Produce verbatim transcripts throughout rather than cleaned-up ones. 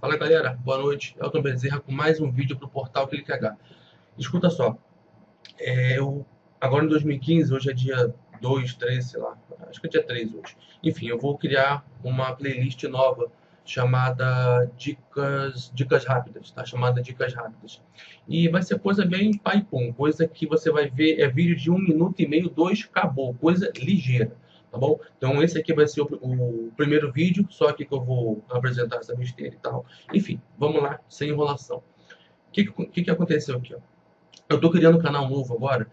Fala galera, boa noite. Elton Bezerra com mais um vídeo para o portal Clique H. Escuta só, é, eu agora em dois mil e quinze, hoje é dia dois, três, sei lá, acho que é dia três hoje. Enfim, eu vou criar uma playlist nova chamada Dicas, Dicas Rápidas, tá? Chamada Dicas Rápidas. E vai ser coisa bem pai pum, coisa que você vai ver, é vídeo de um minuto e meio, dois, acabou, coisa ligeira. Tá bom? Então esse aqui vai ser o, o primeiro vídeo, só aqui que eu vou apresentar essa besteira e tal. Enfim, vamos lá, sem enrolação. O que, que, que aconteceu aqui? Ó? Eu estou criando um canal novo agora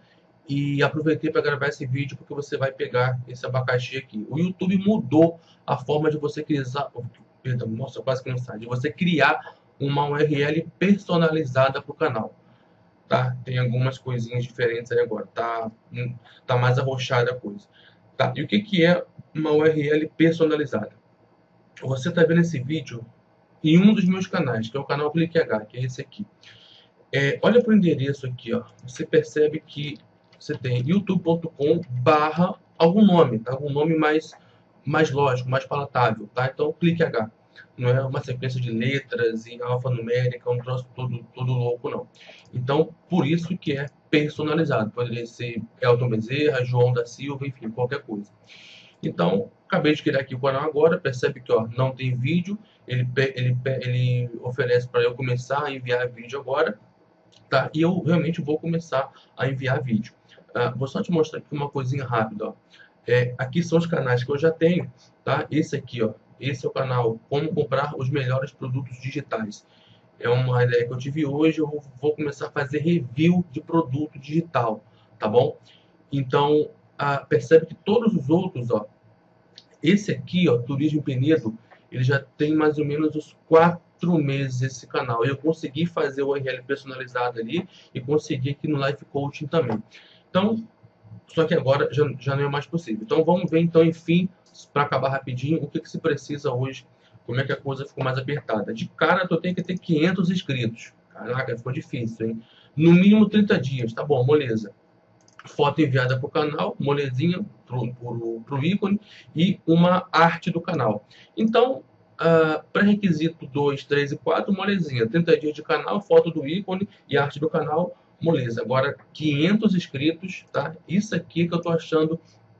e aproveitei para gravar esse vídeo porque você vai pegar esse abacaxi aqui. O YouTube mudou a forma de você criar, perdão, nossa, quase que não sai, de você criar uma U R L personalizada para o canal. Tá? Tem algumas coisinhas diferentes aí agora, tá, tá mais arrochada a coisa. Tá, e o que, que é uma U R L personalizada? Você está vendo esse vídeo em um dos meus canais, que é o canal Clique H, que é esse aqui. É, olha para o endereço aqui, ó. Você percebe que você tem youtube ponto com barra algum nome, tá? Algum nome mais, mais lógico, mais palatável, tá? Então, Clique H. Não é uma sequência de letras e alfanumérica, um troço todo, todo louco, não. Então, por isso que é personalizado. Poderia ser Elton Bezerra, João da Silva, enfim, qualquer coisa. Então, acabei de criar aqui o canal agora, percebe que ó, não tem vídeo, ele, ele, ele oferece para eu começar a enviar vídeo agora, tá? E eu realmente vou começar a enviar vídeo. Uh, vou só te mostrar aqui uma coisinha rápida, ó. É, aqui são os canais que eu já tenho, tá? Esse aqui, ó, esse é o canal Como Comprar os Melhores Produtos Digitais. É uma ideia que eu tive hoje, eu vou começar a fazer review de produto digital, tá bom? Então, uh, percebe que todos os outros, ó, esse aqui, ó, Turismo Penedo, ele já tem mais ou menos uns quatro meses esse canal. Eu consegui fazer o U R L personalizado ali e consegui aqui no Life Coaching também. Então, só que agora já, já não é mais possível. Então, vamos ver, então, enfim, para acabar rapidinho, o que, que se precisa hoje, como é que a coisa ficou mais apertada. De cara, eu tenho que ter quinhentos inscritos. Caraca, ficou difícil, hein? No mínimo trinta dias, tá bom, moleza. Foto enviada para o canal, molezinha para o ícone e uma arte do canal. Então, uh, pré-requisito dois, três e quatro, molezinha. trinta dias de canal, foto do ícone e arte do canal, moleza. Agora, quinhentos inscritos, tá? Isso aqui que eu estou achando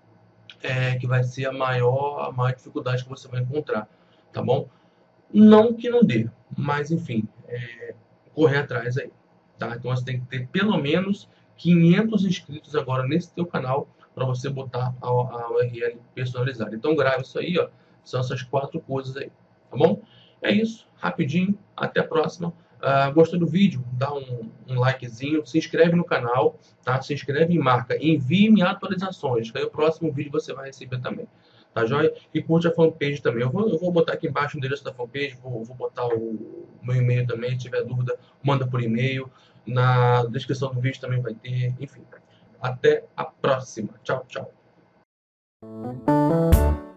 é, que vai ser a maior, a maior dificuldade que você vai encontrar, tá bom? Não que não dê, mas enfim, é, correr atrás aí, tá? Então você tem que ter pelo menos quinhentos inscritos agora nesse teu canal para você botar a, a U R L personalizada. Então grave isso aí, ó. São essas quatro coisas aí, tá bom? É isso, rapidinho, até a próxima. Uh, gostou do vídeo? Dá um, um likezinho, se inscreve no canal, tá? Se inscreve e marca, envie-me atualizações, que aí o próximo vídeo você vai receber também. Tá joia? E curte a fanpage também. Eu vou, eu vou botar aqui embaixo o endereço da fanpage, vou, vou botar o, o meu e-mail também. Se tiver dúvida, manda por e-mail. Na descrição do vídeo também vai ter. Enfim, até a próxima. Tchau, tchau.